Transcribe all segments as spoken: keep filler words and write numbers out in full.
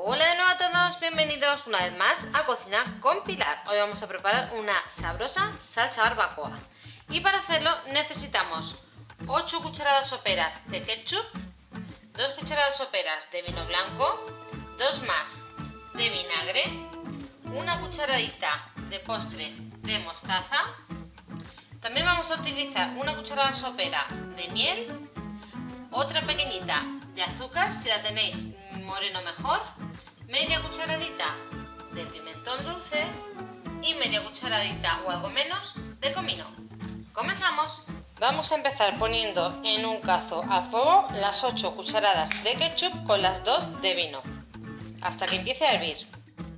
Hola de nuevo a todos, bienvenidos una vez más a Cocina con Pilar. Hoy vamos a preparar una sabrosa salsa barbacoa. Y para hacerlo necesitamos ocho cucharadas soperas de ketchup, dos cucharadas soperas de vino blanco, dos más de vinagre, una cucharadita de postre de mostaza. También vamos a utilizar una cucharada sopera de miel, otra pequeñita de azúcar, si la tenéis moreno mejor, media cucharadita de pimentón dulce y media cucharadita o algo menos de comino. ¡Comenzamos! Vamos a empezar poniendo en un cazo a fuego las ocho cucharadas de ketchup con las dos de vino, hasta que empiece a hervir.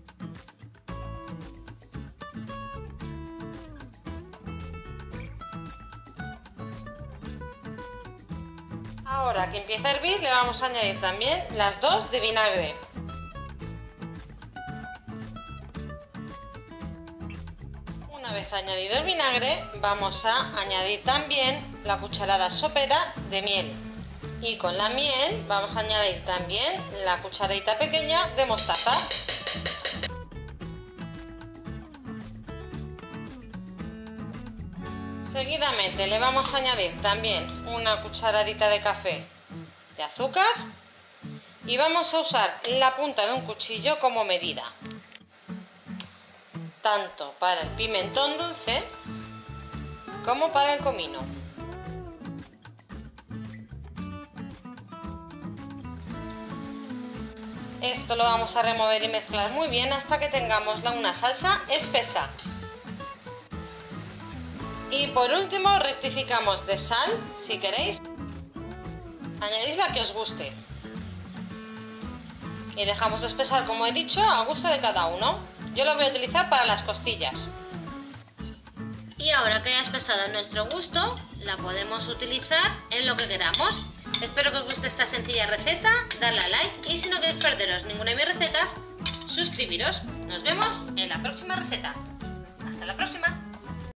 Ahora que empieza a hervir le vamos a añadir también las dos de vinagre. Una vez añadido el vinagre vamos a añadir también la cucharada sopera de miel. Y con la miel vamos a añadir también la cucharadita pequeña de mostaza. Seguidamente le vamos a añadir también una cucharadita de café de azúcar y vamos a usar la punta de un cuchillo como medida, tanto para el pimentón dulce como para el comino. Esto lo vamos a remover y mezclar muy bien hasta que tengamos una salsa espesa. Y por último rectificamos de sal, si queréis, añadid la que os guste. Y dejamos espesar, como he dicho, a gusto de cada uno. Yo lo voy a utilizar para las costillas. Y ahora que ya espesado a nuestro gusto, la podemos utilizar en lo que queramos. Espero que os guste esta sencilla receta, darle a like y si no queréis perderos ninguna de mis recetas, suscribiros. Nos vemos en la próxima receta. Hasta la próxima.